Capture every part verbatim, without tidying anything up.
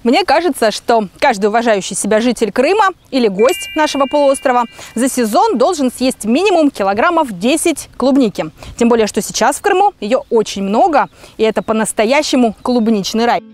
Мне кажется, что каждый уважающий себя житель Крыма или гость нашего полуострова за сезон должен съесть минимум килограммов десять клубники. Тем более, что сейчас в Крыму ее очень много, и это по-настоящему клубничный рай.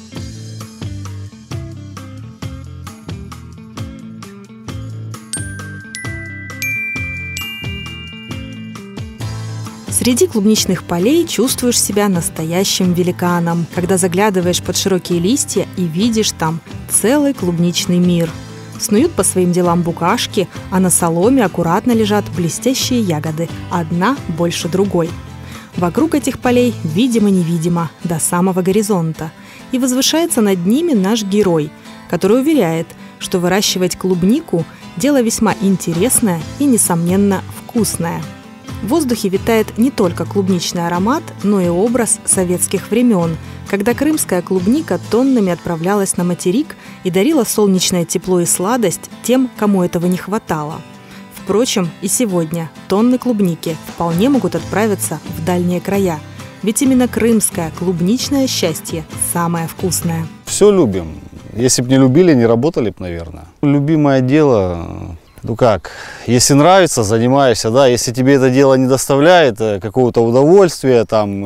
Среди клубничных полей чувствуешь себя настоящим великаном, когда заглядываешь под широкие листья и видишь там целый клубничный мир. Снуют по своим делам букашки, а на соломе аккуратно лежат блестящие ягоды, одна больше другой. Вокруг этих полей видимо-невидимо до самого горизонта. И возвышается над ними наш герой, который уверяет, что выращивать клубнику – дело весьма интересное и, несомненно, вкусное. В воздухе витает не только клубничный аромат, но и образ советских времен, когда крымская клубника тоннами отправлялась на материк и дарила солнечное тепло и сладость тем, кому этого не хватало. Впрочем, и сегодня тонны клубники вполне могут отправиться в дальние края, ведь именно крымское клубничное счастье самое вкусное. Все любим. Если бы не любили, не работали бы, наверное. Любимое дело... Ну как, если нравится, занимаешься, да, если тебе это дело не доставляет какого-то удовольствия, там,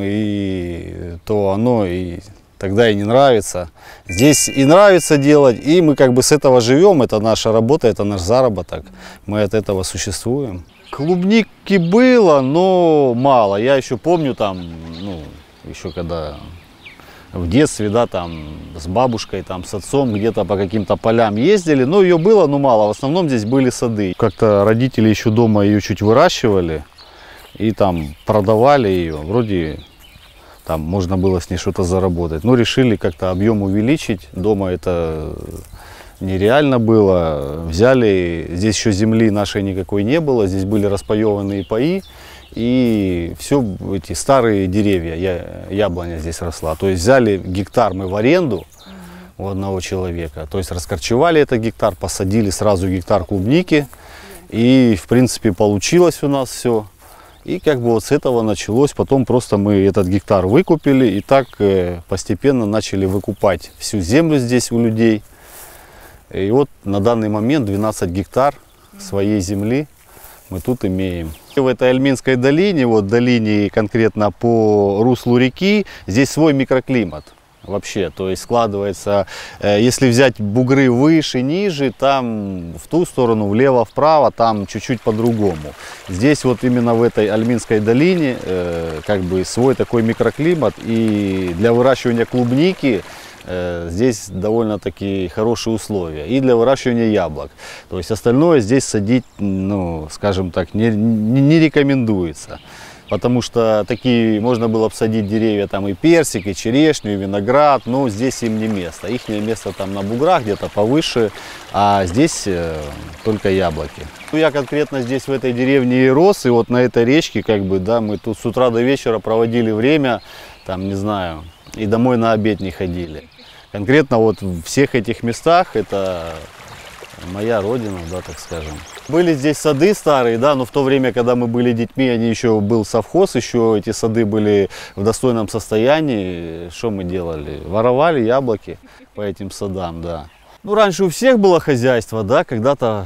и, то оно и тогда и не нравится. Здесь и нравится делать, и мы как бы с этого живем, это наша работа, это наш заработок, мы от этого существуем. Клубники было, но мало, я еще помню там, ну, еще когда... В детстве, да, там, с бабушкой, там, с отцом где-то по каким-то полям ездили, но ее было, ну, мало, в основном здесь были сады. Как-то родители еще дома ее чуть выращивали и там продавали ее, вроде там можно было с ней что-то заработать. Но решили как-то объем увеличить, дома это нереально было, взяли, здесь еще земли нашей никакой не было, здесь были распаеванные паи. И все эти старые деревья, я, яблоня здесь росла. То есть взяли гектар мы в аренду у одного человека. То есть раскорчевали этот гектар, посадили сразу гектар клубники. И в принципе получилось у нас все. И как бы вот с этого началось. Потом просто мы этот гектар выкупили. И так постепенно начали выкупать всю землю здесь у людей. И вот на данный момент двенадцать гектар своей земли мы тут имеем. В этой Альминской долине, вот долине конкретно по руслу реки, здесь свой микроклимат вообще. То есть складывается, если взять бугры выше, ниже, там в ту сторону, влево, вправо, там чуть-чуть по-другому. Здесь вот именно в этой Альминской долине как бы свой такой микроклимат. И для выращивания клубники здесь довольно-таки хорошие условия и для выращивания яблок. То есть остальное здесь садить, ну, скажем так, не, не, не рекомендуется. Потому что такие можно было бы садить деревья, там и персик, и черешню, и виноград, но здесь им не место. Их место там на буграх, где-то повыше, а здесь э, только яблоки. Ну, я конкретно здесь в этой деревне и рос, и вот на этой речке, как бы, да, мы тут с утра до вечера проводили время, там, не знаю, и домой на обед не ходили. Конкретно вот в всех этих местах это моя родина, да, так скажем. Были здесь сады старые, да, но в то время, когда мы были детьми, они еще был совхоз, еще эти сады были в достойном состоянии. Что мы делали? Воровали яблоки по этим садам, да. Ну, раньше у всех было хозяйство, да, когда-то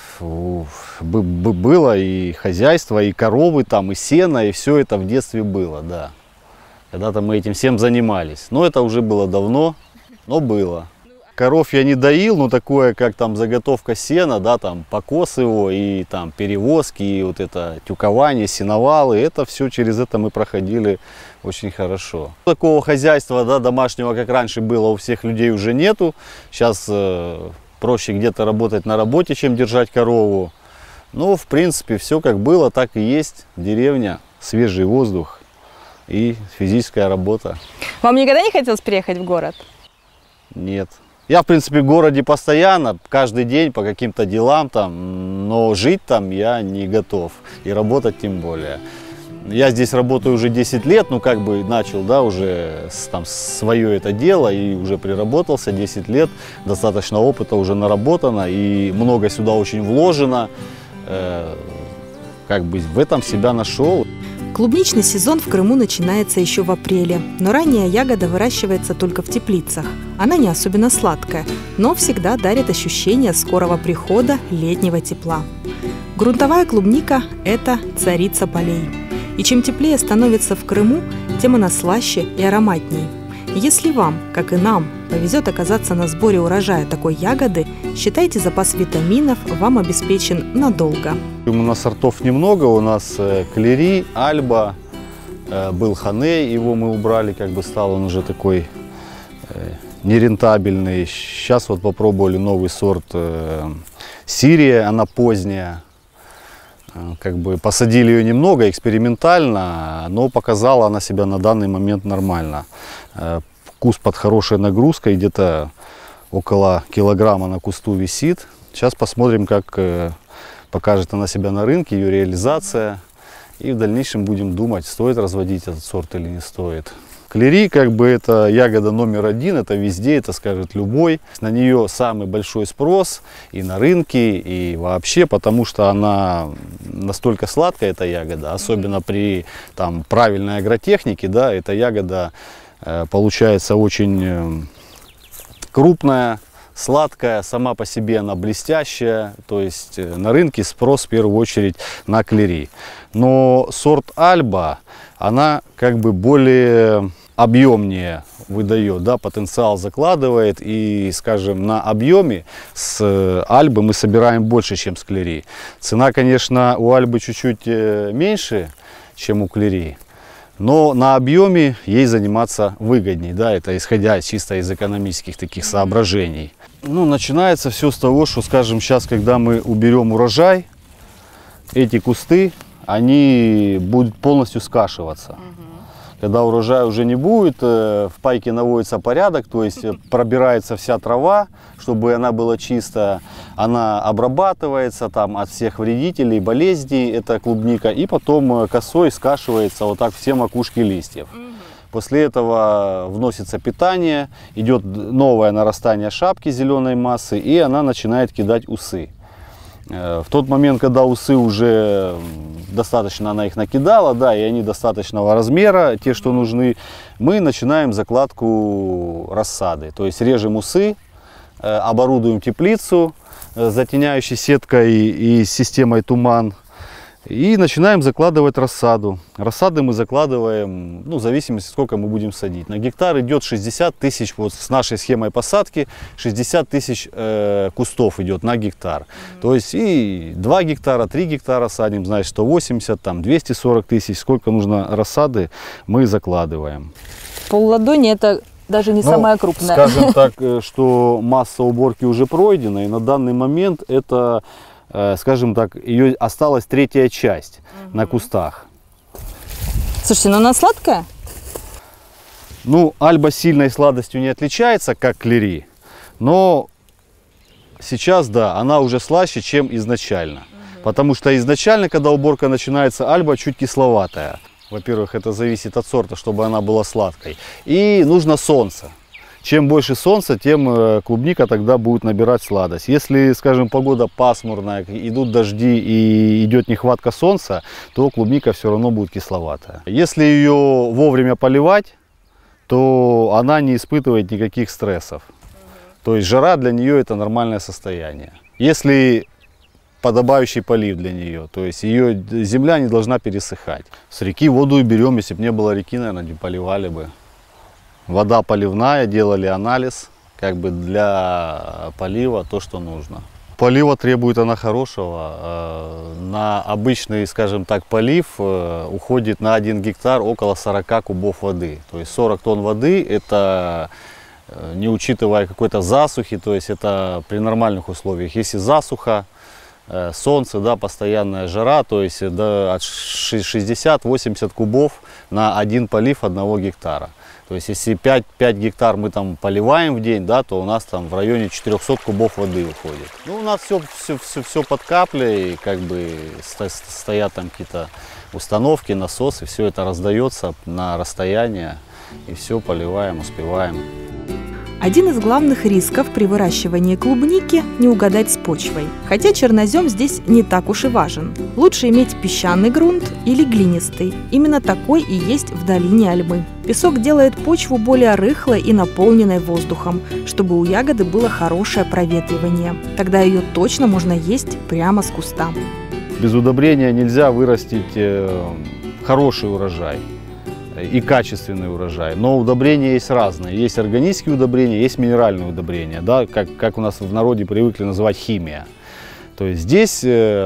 было и хозяйство, и коровы там, и сено, и все это в детстве было, да. Когда-то мы этим всем занимались, но это уже было давно. Но было. Коров я не доил, но такое, как там заготовка сена, да, там покос его, и там перевозки, и вот это тюкование, сеновалы, это все через это мы проходили очень хорошо. Такого хозяйства, да, домашнего, как раньше было, у всех людей уже нету. Сейчас э, проще где-то работать на работе, чем держать корову. Но, в принципе, все как было, так и есть. Деревня, свежий воздух и физическая работа. Вам никогда не хотелось переехать в город? Нет. Я, в принципе, в городе постоянно, каждый день по каким-то делам там, но жить там я не готов. И работать тем более. Я здесь работаю уже десять лет, ну как бы начал, да, уже там свое это дело и уже приработался десять лет. Достаточно опыта уже наработано и много сюда очень вложено. Э, как бы в этом себя нашел. Клубничный сезон в Крыму начинается еще в апреле, но ранняя ягода выращивается только в теплицах. Она не особенно сладкая, но всегда дарит ощущение скорого прихода летнего тепла. Грунтовая клубника – это царица полей. И чем теплее становится в Крыму, тем она слаще и ароматней. Если вам, как и нам, повезет оказаться на сборе урожая такой ягоды, считайте, запас витаминов вам обеспечен надолго. У нас сортов немного, у нас Клери, Альба, был Ханей, его мы убрали, как бы стал он уже такой нерентабельный. Сейчас вот попробовали новый сорт Сирия, она поздняя. Как бы посадили ее немного, экспериментально, но показала она себя на данный момент нормально. Куст под хорошей нагрузкой, где-то около килограмма на кусту висит. Сейчас посмотрим, как покажет она себя на рынке, ее реализация. И в дальнейшем будем думать, стоит разводить этот сорт или не стоит. Клери, как бы, это ягода номер один, это везде, это скажет любой. На нее самый большой спрос и на рынке, и вообще, потому что она настолько сладкая, эта ягода, особенно при там, правильной агротехнике, да, эта ягода э, получается очень э, крупная, сладкая, сама по себе она блестящая, то есть э, на рынке спрос в первую очередь на Клери. Но сорт Альба, она как бы более объемнее выдает, да, потенциал закладывает, и, скажем, на объеме с Альбы мы собираем больше, чем с Клери. Цена, конечно, у Альбы чуть-чуть меньше, чем у Клери, но на объеме ей заниматься выгодней, да, это исходя чисто из экономических таких соображений. Ну, начинается все с того, что, скажем, сейчас, когда мы уберем урожай, эти кусты, они будут полностью скашиваться. Когда урожая уже не будет, в пайке наводится порядок, то есть пробирается вся трава, чтобы она была чистая, она обрабатывается там от всех вредителей, болезней, это клубника, и потом косой скашивается вот так все макушки листьев. После этого вносится питание, идет новое нарастание шапки зеленой массы, и она начинает кидать усы. В тот момент, когда усы уже достаточно она их накидала, да, и они достаточного размера, те, что нужны, мы начинаем закладку рассады. То есть режем усы, оборудуем теплицу затеняющей сеткой и системой туман, и начинаем закладывать рассаду. Рассады мы закладываем, ну, в зависимости, сколько мы будем садить. На гектар идет шестьдесят тысяч, вот с нашей схемой посадки, шестьдесят тысяч э, кустов идет на гектар. Mm-hmm. То есть и два гектара, три гектара садим, значит, сто восемьдесят, там, двести сорок тысяч, сколько нужно рассады, мы закладываем. Полладони это даже не ну, самая крупная. Скажем так, что масса уборки уже пройдена, и на данный момент это, скажем так, ее осталась третья часть угу. на кустах. Слушайте, но она сладкая? Ну, Альба сильной сладостью не отличается, как Клери, но сейчас, да, она уже слаще, чем изначально. Угу. Потому что изначально, когда уборка начинается, Альба чуть кисловатая. Во-первых, это зависит от сорта, чтобы она была сладкой. И нужно солнце. Чем больше солнца, тем клубника тогда будет набирать сладость. Если, скажем, погода пасмурная, идут дожди и идет нехватка солнца, то клубника все равно будет кисловатая. Если ее вовремя поливать, то она не испытывает никаких стрессов. То есть жара для нее это нормальное состояние. Если подобающий полив для нее, то есть ее земля не должна пересыхать. С реки воду и берем, если бы не было реки, наверное, не поливали бы. Вода поливная, делали анализ, как бы для полива то, что нужно. Полива требует она хорошего. На обычный, скажем так, полив уходит на один гектар около сорока кубов воды. То есть сорок тонн воды, это не учитывая какой-то засухи, то есть это при нормальных условиях. Если засуха, солнце, да, постоянная жара, то есть да, от шестидесяти-восьмидесяти кубов на один полив одного гектара. То есть если пять гектар мы там поливаем в день, да, то у нас там в районе четырёхсот кубов воды уходит. Ну, у нас все, все, все, все под каплей, как бы стоят там какие-то установки, насосы, все это раздается на расстояние и все поливаем, успеваем. Один из главных рисков при выращивании клубники – не угадать с почвой. Хотя чернозем здесь не так уж и важен. Лучше иметь песчаный грунт или глинистый. Именно такой и есть в долине Альмы. Песок делает почву более рыхлой и наполненной воздухом, чтобы у ягоды было хорошее проветривание. Тогда ее точно можно есть прямо с куста. Без удобрения нельзя вырастить хороший урожай и качественный урожай. Но удобрения есть разные. Есть органические удобрения, есть минеральные удобрения, да, как, как у нас в народе привыкли называть химия. То есть здесь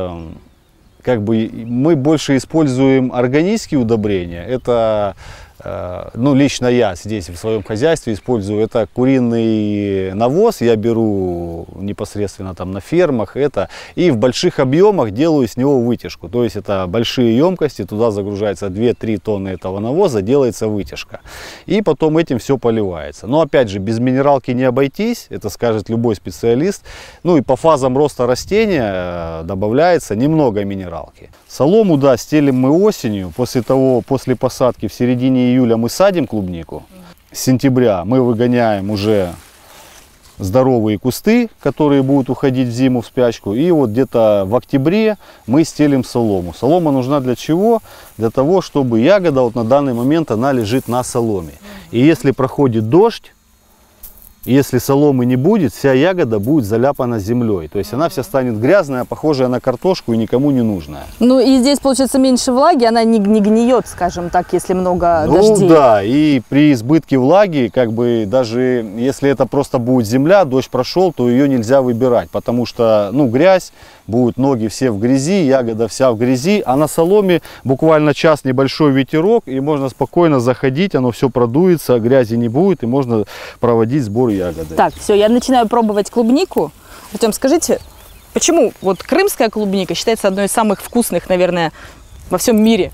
как бы мы больше используем органические удобрения. Это, ну, лично я здесь в своем хозяйстве использую, это куриный навоз, я беру непосредственно там на фермах это, и в больших объемах делаю с него вытяжку. То есть это большие емкости, туда загружается две-три тонны этого навоза, делается вытяжка. И потом этим все поливается. Но опять же, без минералки не обойтись, это скажет любой специалист. Ну и по фазам роста растения добавляется немного минералки. Солому, да, стелим мы осенью, после того, после посадки в середине июля мы садим клубнику. С сентября мы выгоняем уже здоровые кусты, которые будут уходить в зиму в спячку. И вот где-то в октябре мы стелим солому. Солома нужна для чего? Для того, чтобы ягода вот на данный момент она лежит на соломе. И если проходит дождь, если соломы не будет, вся ягода будет заляпана землей. То есть она вся станет грязная, похожая на картошку и никому не нужная. Ну и здесь получается меньше влаги, она не, не гниет, скажем так, если много ну, дождей. Ну да, и при избытке влаги, как бы даже если это просто будет земля, дождь прошел, то ее нельзя выбирать. Потому что, ну, грязь, будут ноги все в грязи, ягода вся в грязи. А на соломе буквально час небольшой ветерок, и можно спокойно заходить, оно все продуется, грязи не будет, и можно проводить сбор ягоды. Так, все, я начинаю пробовать клубнику. Артем, скажите, почему вот крымская клубника считается одной из самых вкусных, наверное, во всем мире?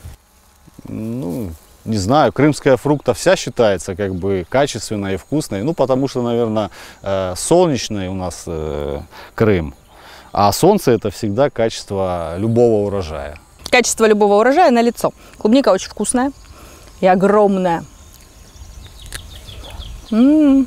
Ну, не знаю, крымская фрукта вся считается как бы качественной и вкусной. Ну, потому что, наверное, солнечный у нас Крым. А солнце это всегда качество любого урожая. Качество любого урожая налицо. Клубника очень вкусная и огромная. М-м-м.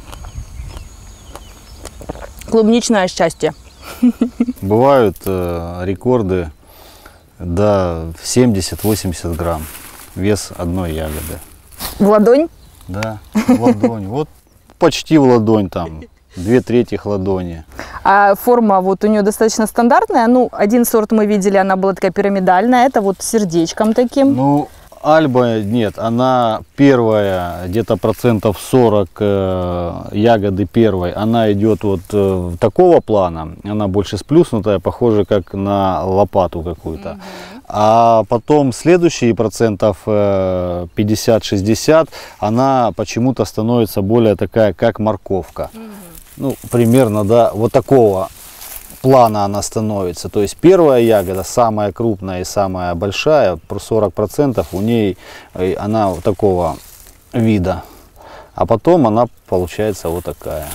Клубничное счастье. Бывают э, рекорды до семьдесят-восемьдесят грамм вес одной ягоды. В ладонь? Да, в ладонь. Вот почти в ладонь там. Две трети ладони. А форма вот у нее достаточно стандартная. Ну, один сорт мы видели, она была такая пирамидальная. Это вот с сердечком таким. Ну, Альба нет, она первая, где-то процентов сорок э, ягоды первой, она идет вот э, такого плана. Она больше сплюснутая, похожа как на лопату какую-то. Mm-hmm. А потом следующие процентов э, пятьдесят-шестьдесят, она почему-то становится более такая, как морковка. Mm-hmm. Ну, примерно, да, вот такого плана она становится. То есть первая ягода, самая крупная и самая большая, про сорок процентов у ней она вот такого вида. А потом она получается вот такая.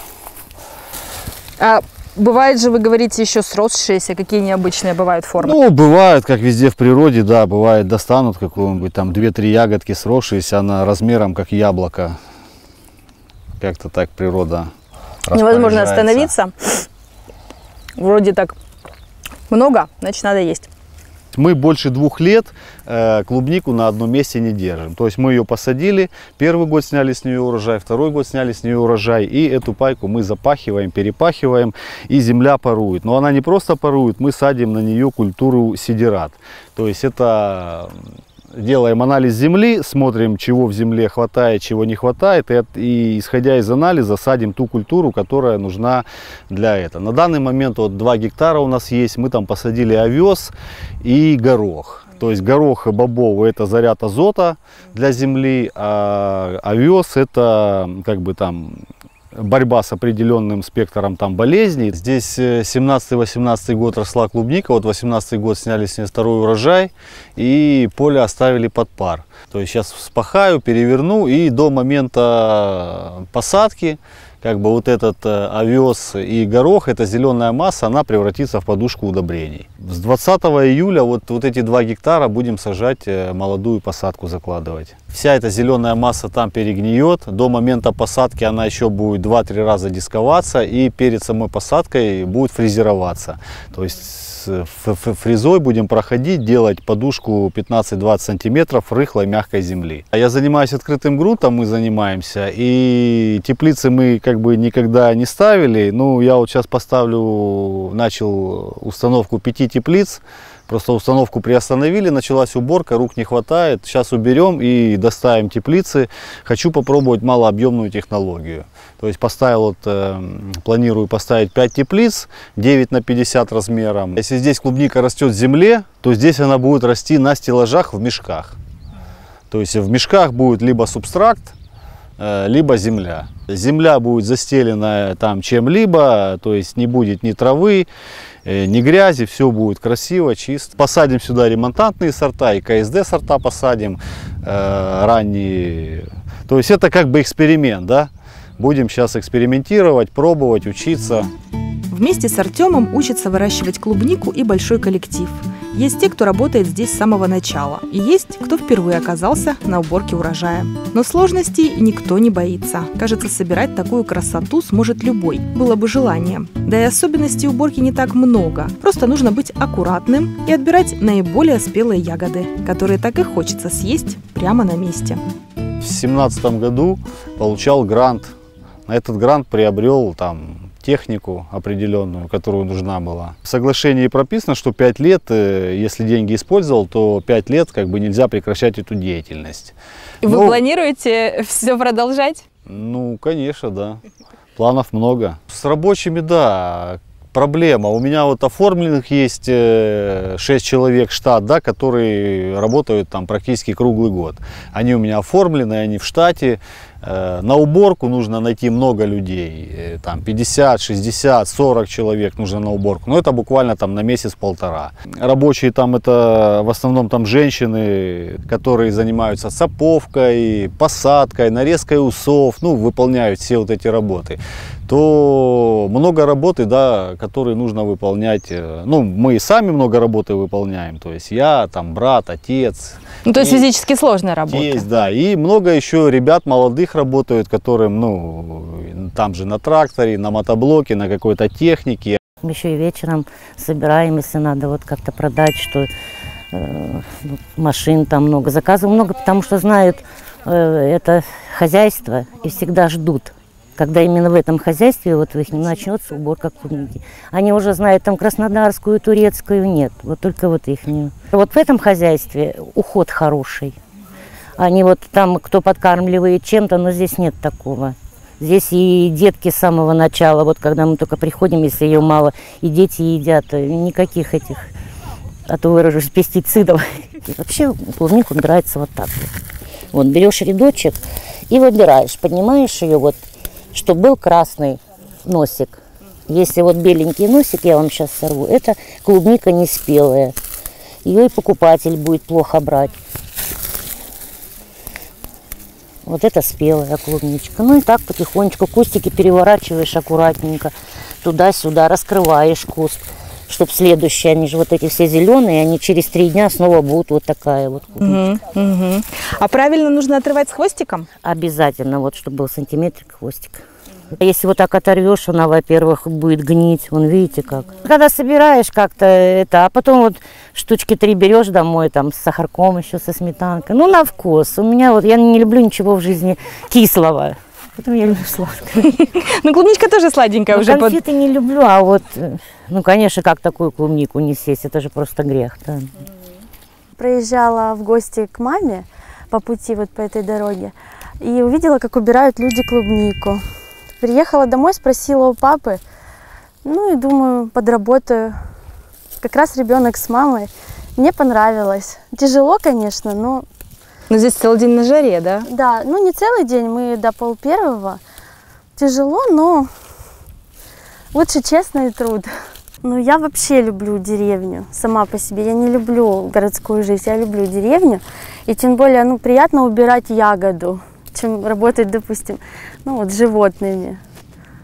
А бывает же, вы говорите, еще сросшиеся, какие необычные бывают формы? Ну, бывает, как везде в природе, да, бывает, достанут какую-нибудь там две-три ягодки сросшиеся, она размером как яблоко. Как-то так природа. Невозможно остановиться. Вроде так много, значит надо есть. Мы больше двух лет э, клубнику на одном месте не держим. То есть мы ее посадили, первый год сняли с нее урожай, второй год сняли с нее урожай. И эту пайку мы запахиваем, перепахиваем, и земля парует. Но она не просто парует, мы садим на нее культуру сидират. То есть это... Делаем анализ земли, смотрим, чего в земле хватает, чего не хватает, и, и исходя из анализа садим ту культуру, которая нужна для этого. На данный момент вот два гектара у нас есть, мы там посадили овес и горох. То есть горох и бобовый это заряд азота для земли, а овес это как бы там борьба с определенным спектром там болезней. Здесь семнадцатый-восемнадцатый год росла клубника, вот восемнадцатый год сняли с нее второй урожай и поле оставили под пар. То есть сейчас вспахаю, переверну и до момента посадки как бы вот этот овес и горох, эта зеленая масса, она превратится в подушку удобрений. С двадцатого июля вот, вот эти два гектара будем сажать, молодую посадку закладывать. Вся эта зеленая масса там перегниет. До момента посадки она еще будет два-три раза дисковаться, и перед самой посадкой будет фрезероваться. То есть с фрезой будем проходить, делать подушку пятнадцать-двадцать сантиметров рыхлой мягкой земли. Я занимаюсь открытым грунтом, мы занимаемся, и теплицы мы как бы никогда не ставили. Ну, я вот сейчас поставлю, начал установку пяти теплиц. Просто установку приостановили, началась уборка, рук не хватает. Сейчас уберем и доставим теплицы. Хочу попробовать малообъемную технологию. То есть поставил, вот, э, планирую поставить пять теплиц, девять на пятьдесят размером. Если здесь клубника растет в земле, то здесь она будет расти на стеллажах в мешках. То есть в мешках будет либо субстракт, э, либо земля. Земля будет застелена там чем-либо, то есть не будет ни травы, ни грязи, все будет красиво, чисто. Посадим сюда ремонтантные сорта, и ка эс дэ сорта посадим, э, ранние. То есть это как бы эксперимент, да? Будем сейчас экспериментировать, пробовать, учиться. Вместе с Артемом учатся выращивать клубнику и большой коллектив. Есть те, кто работает здесь с самого начала, и есть, кто впервые оказался на уборке урожая. Но сложностей никто не боится. Кажется, собирать такую красоту сможет любой, было бы желание. Да и особенностей уборки не так много. Просто нужно быть аккуратным и отбирать наиболее спелые ягоды, которые так и хочется съесть прямо на месте. В две тысячи семнадцатом году получал грант. На этот грант приобрел там технику определенную, которую нужна была. В соглашении прописано, что пять лет, если деньги использовал, то пять лет как бы нельзя прекращать эту деятельность. Вы Но, планируете все продолжать? Ну, конечно, да. Планов много. С рабочими, да, проблема. У меня вот оформленных есть шесть человек штат, да, которые работают там практически круглый год. Они у меня оформлены, они в штате. На уборку нужно найти много людей, там пятьдесят, шестьдесят, сорок человек нужно на уборку, но это буквально там на месяц-полтора. Рабочие там это в основном там женщины, которые занимаются саповкой, посадкой, нарезкой усов, ну, выполняют все вот эти работы. То много работы, да, которые нужно выполнять. Ну, мы и сами много работы выполняем, то есть я, там, брат, отец. Ну, то есть физически сложная работа. Есть, да, и много еще ребят молодых работают, которым, ну, там же на тракторе, на мотоблоке, на какой-то технике. Мы еще и вечером собираем, если надо вот как-то продать, что э, машин там много, заказов много, потому что знают э, это хозяйство и всегда ждут, когда именно в этом хозяйстве вот в их начнется уборка клубники. Они уже знают там краснодарскую, турецкую, нет, вот только вот их. Вот в этом хозяйстве уход хороший. Они вот там, кто подкармливает чем-то, но здесь нет такого. Здесь и детки с самого начала, вот когда мы только приходим, если ее мало, и дети едят, никаких этих, а то выражусь, пестицидов. И вообще клубнику нравится вот так вот. Вот берешь рядочек и выбираешь, поднимаешь ее вот, чтобы был красный носик. Если вот беленький носик, я вам сейчас сорву, это клубника неспелая. Ее и покупатель будет плохо брать. Вот это спелая клубничка. Ну и так потихонечку кустики переворачиваешь аккуратненько. Туда-сюда раскрываешь куст. Чтобы следующие, они же вот эти все зеленые, они через три дня снова будут вот такая вот клубничка. Угу, угу. А правильно нужно отрывать с хвостиком? Обязательно, вот чтобы был сантиметрик хвостик. Если вот так оторвешь, она, во-первых, будет гнить. Вон, видите как. Когда собираешь как-то это, а потом вот штучки три берешь домой, там, с сахарком еще, со сметанкой. Ну, на вкус. У меня вот, я не люблю ничего в жизни кислого. Поэтому я люблю сладкое. Ну, клубничка тоже сладенькая уже. Конфеты не люблю, а вот, ну, конечно, как такую клубнику не съесть, это же просто грех. Да. Проезжала в гости к маме по пути вот по этой дороге и увидела, как убирают люди клубнику. Приехала домой, спросила у папы, ну и думаю, подработаю. Как раз ребенок с мамой. Мне понравилось. Тяжело, конечно, но... Но здесь целый день на жаре, да? Да, ну не целый день, мы до пол первого. Тяжело, но лучше честный труд. Ну я вообще люблю деревню, сама по себе. Я не люблю городскую жизнь, я люблю деревню. И тем более, ну, приятно убирать ягоду, чем работать, допустим, ну вот с животными.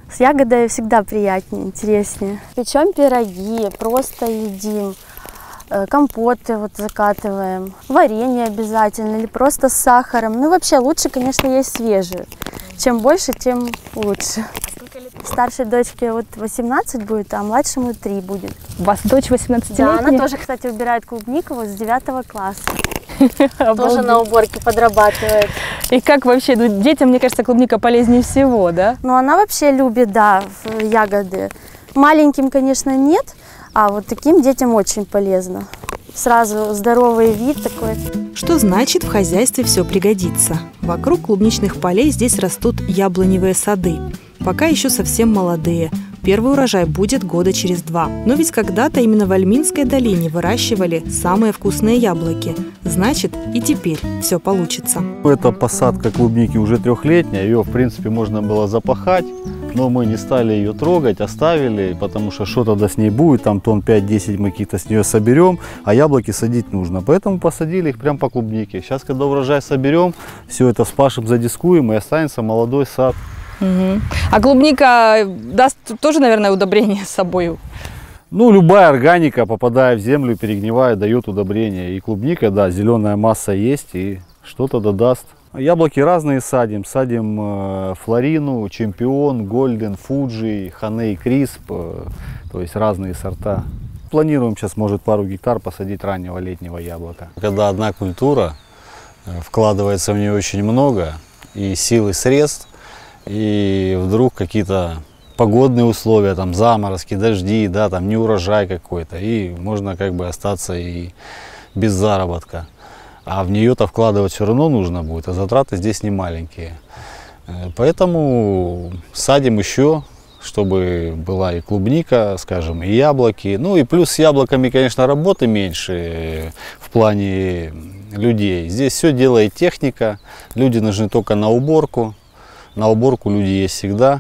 С ягодой всегда приятнее, интереснее. Печем пироги, просто едим. Компоты вот закатываем, варенье обязательно или просто с сахаром. Ну вообще лучше, конечно, есть свежие. Чем больше, тем лучше. Старшей дочке вот восемнадцать будет, а младшему три будет. У вас дочь восемнадцатилетняя? Да, она тоже, кстати, убирает клубнику вот с девятого класса. Тоже на уборке подрабатывает. И как вообще, ну, детям, мне кажется, клубника полезнее всего, да? Ну она вообще любит, да, ягоды. Маленьким, конечно, нет. А вот таким детям очень полезно. Сразу здоровый вид такой. Что значит в хозяйстве все пригодится? Вокруг клубничных полей здесь растут яблоневые сады. Пока еще совсем молодые. Первый урожай будет года через два. Но ведь когда-то именно в Альминской долине выращивали самые вкусные яблоки. Значит, и теперь все получится. Эта посадка клубники уже трехлетняя. Ее, в принципе, можно было запахать. Но мы не стали ее трогать, оставили, потому что что тогда с ней будет, там тонн пять-десять мы какие-то с нее соберем, а яблоки садить нужно. Поэтому посадили их прямо по клубнике. Сейчас, когда урожай соберем, все это вспашем, задискуем, и останется молодой сад. Угу. А клубника даст тоже, наверное, удобрение с собой? Ну, любая органика, попадая в землю, перегнивает, дает удобрение. И клубника, да, зеленая масса есть, и что-то додаст. Яблоки разные садим. Садим э, Флорину, Чемпион, Голден, Фуджи, Ханей, Крисп. Э, то есть разные сорта. Планируем сейчас, может, пару гектар посадить раннего летнего яблока. Когда одна культура, э, вкладывается в нее очень много, и сил, и средств, и вдруг какие-то погодные условия, там заморозки, дожди, да, там неурожай какой-то, и можно как бы остаться и без заработка. А в нее-то вкладывать все равно нужно будет, а затраты здесь не маленькие. Поэтому садим еще, чтобы была и клубника, скажем, и яблоки. Ну и плюс с яблоками, конечно, работы меньше в плане людей. Здесь все делает техника, люди нужны только на уборку. На уборку люди есть всегда,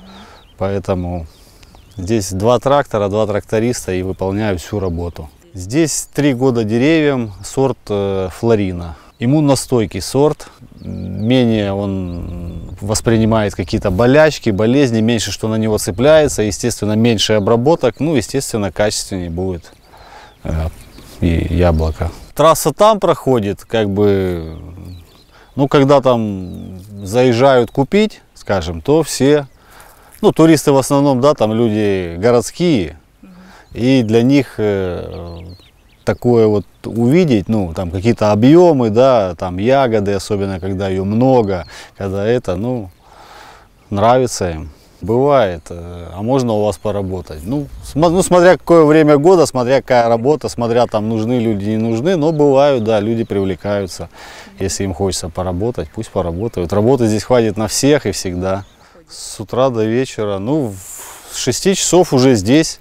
поэтому здесь два трактора, два тракториста и выполняют всю работу. Здесь три года деревьям, сорт э, Флорина. Иммуностойкий сорт, менее он воспринимает какие-то болячки, болезни, меньше что на него цепляется, естественно, меньше обработок, ну, естественно, качественнее будет э, и яблоко. Трасса там проходит, как бы, ну, когда там заезжают купить, скажем, то все, ну, туристы в основном, да, там люди городские, и для них э, такое вот увидеть, ну, там какие-то объемы, да, там ягоды, особенно когда ее много, когда это, ну, нравится им. Бывает, э, а можно у вас поработать? Ну, см, ну, смотря какое время года, смотря какая работа, смотря там нужны люди, не нужны, но бывают, да, люди привлекаются. Если им хочется поработать, пусть поработают. Работы здесь хватит на всех и всегда. С утра до вечера, ну, с шести часов уже здесь.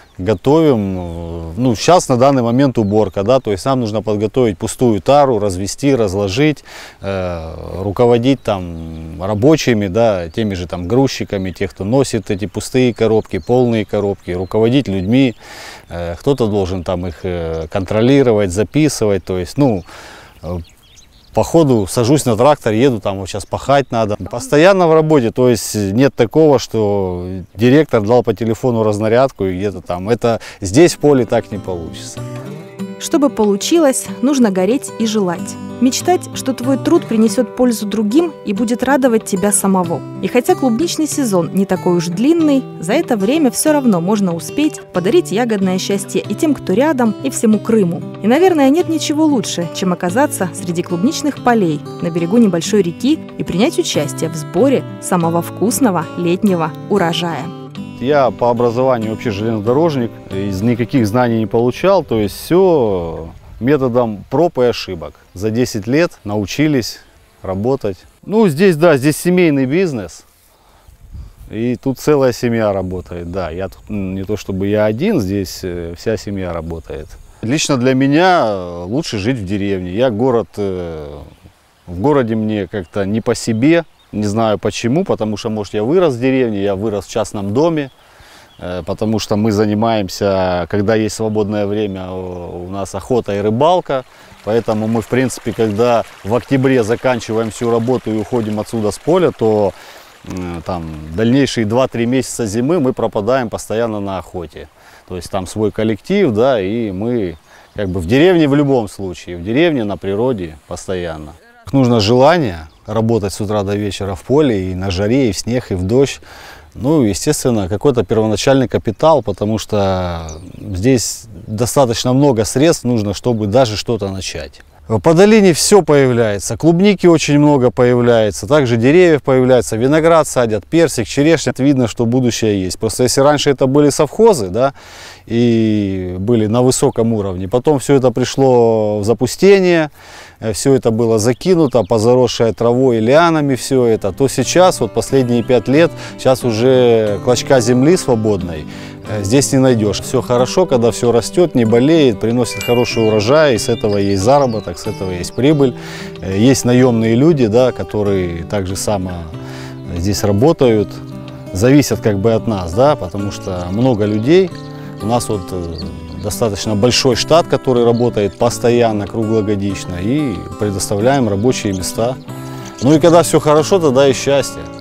Готовим, ну, сейчас на данный момент уборка, да, то есть нам нужно подготовить пустую тару, развести, разложить, э, руководить там рабочими, да, теми же там грузчиками, тех, кто носит эти пустые коробки, полные коробки, руководить людьми, э, кто-то должен там их э, контролировать, записывать, то есть, ну, э, по ходу сажусь на трактор, еду, там вот сейчас пахать надо. Постоянно в работе, то есть нет такого, что директор дал по телефону разнарядку и где-то там. Это здесь в поле так не получится. Чтобы получилось, нужно гореть и желать. Мечтать, что твой труд принесет пользу другим и будет радовать тебя самого. И хотя клубничный сезон не такой уж длинный, за это время все равно можно успеть подарить ягодное счастье и тем, кто рядом, и всему Крыму. И, наверное, нет ничего лучше, чем оказаться среди клубничных полей на берегу небольшой реки и принять участие в сборе самого вкусного летнего урожая. Я по образованию вообще железнодорожник, из никаких знаний не получал, то есть все методом проб и ошибок. За десять лет научились работать. Ну, здесь, да, здесь семейный бизнес, и тут целая семья работает, да. Я тут не то чтобы я один, здесь вся семья работает. Лично для меня лучше жить в деревне. Я город, в городе мне как-то не по себе. Не знаю почему, потому что, может, я вырос в деревне, я вырос в частном доме, потому что мы занимаемся, когда есть свободное время, у нас охота и рыбалка, поэтому мы, в принципе, когда в октябре заканчиваем всю работу и уходим отсюда с поля, то там дальнейшие два-три месяца зимы мы пропадаем постоянно на охоте. То есть там свой коллектив, да, и мы как бы в деревне в любом случае, в деревне, на природе постоянно. Нужно желание работать с утра до вечера в поле, и на жаре, и в снег, и в дождь. Ну, естественно, какой-то первоначальный капитал, потому что здесь достаточно много средств нужно, чтобы даже что-то начать. По долине все появляется, клубники очень много появляется, также деревьев появляется, виноград садят, персик, черешня. Видно, что будущее есть. Просто если раньше это были совхозы, да, и были на высоком уровне, потом все это пришло в запустение, все это было закинуто, позаросшее травой и лианами все это, то сейчас, вот последние пять лет, сейчас уже клочка земли свободной здесь не найдешь. Все хорошо, когда все растет, не болеет, приносит хороший урожай, и с этого есть заработок, с этого есть прибыль. Есть наемные люди, да, которые также само здесь работают, зависят как бы от нас, да, потому что много людей. У нас вот достаточно большой штат, который работает постоянно, круглогодично, и предоставляем рабочие места. Ну и когда все хорошо, тогда и счастье.